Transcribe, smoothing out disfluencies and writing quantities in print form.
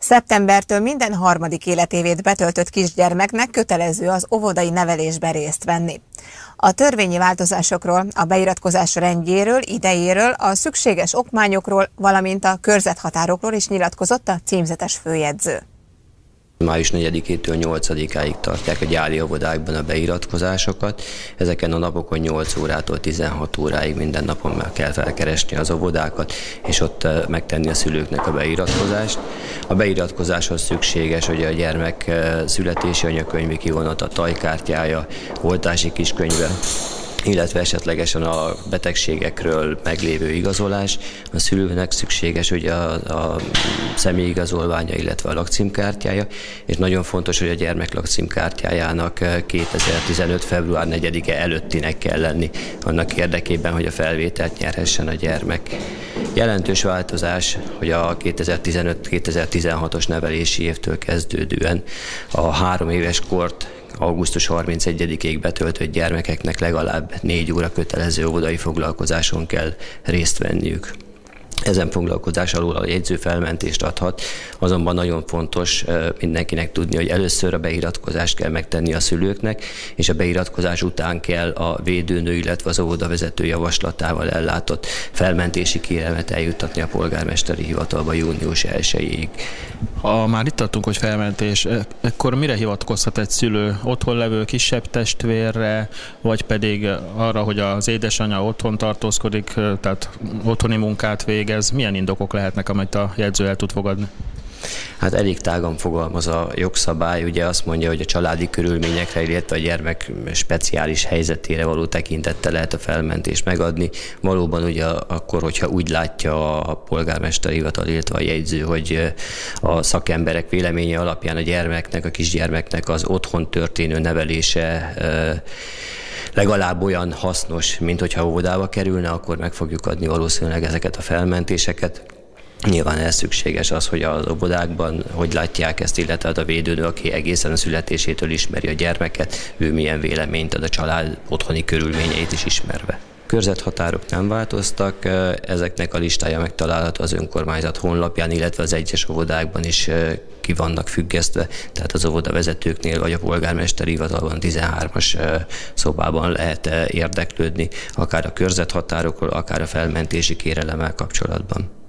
Szeptembertől minden harmadik életévét betöltött kisgyermeknek kötelező az óvodai nevelésben részt venni. A törvényi változásokról, a beiratkozás rendjéről, idejéről, a szükséges okmányokról, valamint a körzethatárokról is nyilatkozott a címzetes főjegyző. Május 4-től 8-áig tartják a gyári óvodákban a beiratkozásokat. Ezeken a napokon 8 órától 16 óráig minden napon már kell felkeresni az óvodákat, és ott megtenni a szülőknek a beiratkozást. A beiratkozáshoz szükséges, hogy a gyermek születési anyakönyvi kivonata, tajkártyája, oltási kiskönyve, illetve esetlegesen a betegségekről meglévő igazolás. A szülőnek szükséges ugye a személyigazolványa, illetve a lakcímkártyája, és nagyon fontos, hogy a gyermek lakcímkártyájának 2015. február 4-e előttinek kell lenni, annak érdekében, hogy a felvételt nyerhessen a gyermek. Jelentős változás, hogy a 2015-2016-os nevelési évtől kezdődően a 3 éves kort augusztus 31-ig betöltött gyermekeknek legalább 4 óra kötelező óvodai foglalkozáson kell részt venniük. Ezen foglalkozás alól a jegyző felmentést adhat, azonban nagyon fontos mindenkinek tudni, hogy először a beiratkozást kell megtenni a szülőknek, és a beiratkozás után kell a védőnő, illetve az óvodavezető javaslatával ellátott felmentési kérelmet eljuttatni a polgármesteri hivatalba június 1-ig. Ha már itt tartunk, hogy felmentés, akkor mire hivatkozhat egy szülő? Otthon levő kisebb testvérre, vagy pedig arra, hogy az édesanyja otthon tartózkodik, tehát otthoni munkát végez? Milyen indokok lehetnek, amit a jegyző el tud fogadni? Hát elég tágan fogalmaz a jogszabály, ugye azt mondja, hogy a családi körülményekre, illetve a gyermek speciális helyzetére való tekintettel lehet a felmentést megadni. Valóban ugye akkor, hogyha úgy látja a polgármester hivatal, illetve a jegyző, hogy a szakemberek véleménye alapján a gyermeknek, a kisgyermeknek az otthon történő nevelése legalább olyan hasznos, mint hogyha óvodába kerülne, akkor meg fogjuk adni valószínűleg ezeket a felmentéseket. Nyilván ez szükséges az, hogy az óvodákban hogy látják ezt, illetve a védőnő, aki egészen a születésétől ismeri a gyermeket, ő milyen véleményt ad a család otthoni körülményeit is ismerve. Körzethatárok nem változtak, ezeknek a listája megtalálható az önkormányzat honlapján, illetve az egyes óvodákban is ki vannak függesztve, tehát az óvodavezetőknél vagy a polgármesteri hivatalban 13-as szobában lehet érdeklődni, akár a körzethatárokról, akár a felmentési kérelemmel kapcsolatban.